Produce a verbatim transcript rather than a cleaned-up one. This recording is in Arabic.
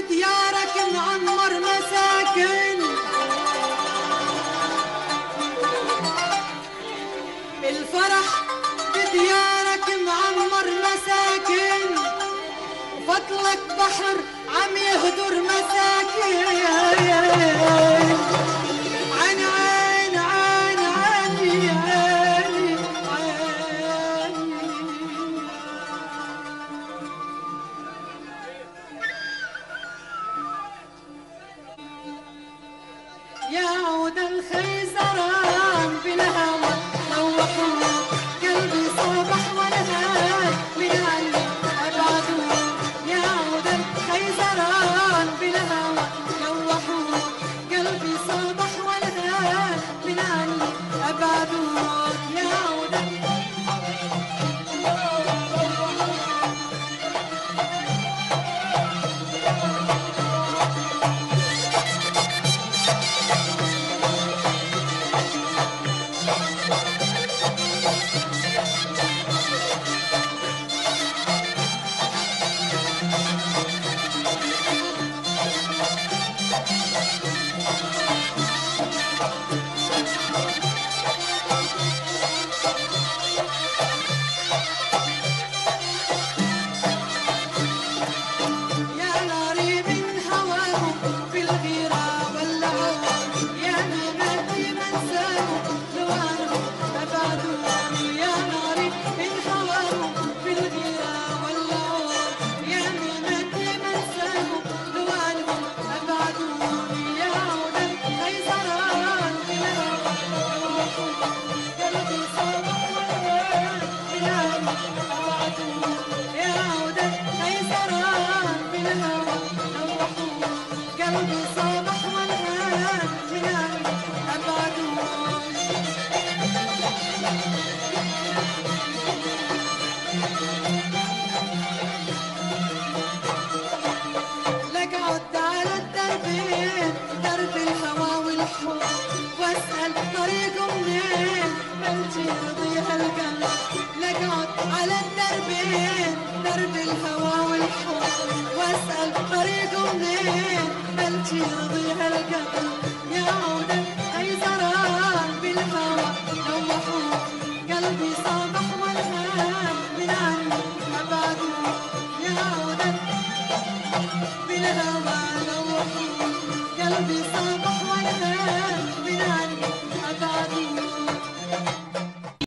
بديارك معمر مساكن، الفرح بديارك معمر مساكن، وفضلك بحر عم يهدر مساكن. عين عين عين عيني عيني عيني يا عود الخيزران بالهوى روحوه قلبي صبح ونهار من عني أبعدوه. يا عود الخيزران بالهوى روحوه قلبي صبح ونهار من عني أبعدوه. يا عود قلبي صبح والهان من عني أبعدوه. لك عد على الدربين درب الهوى والحب، واسأل طريقه منين بلجي يرضيها القلب. لك عد على الدربين درب الهوى والحب، واسأل طريقه منين بلجي يرضيها القلب. يا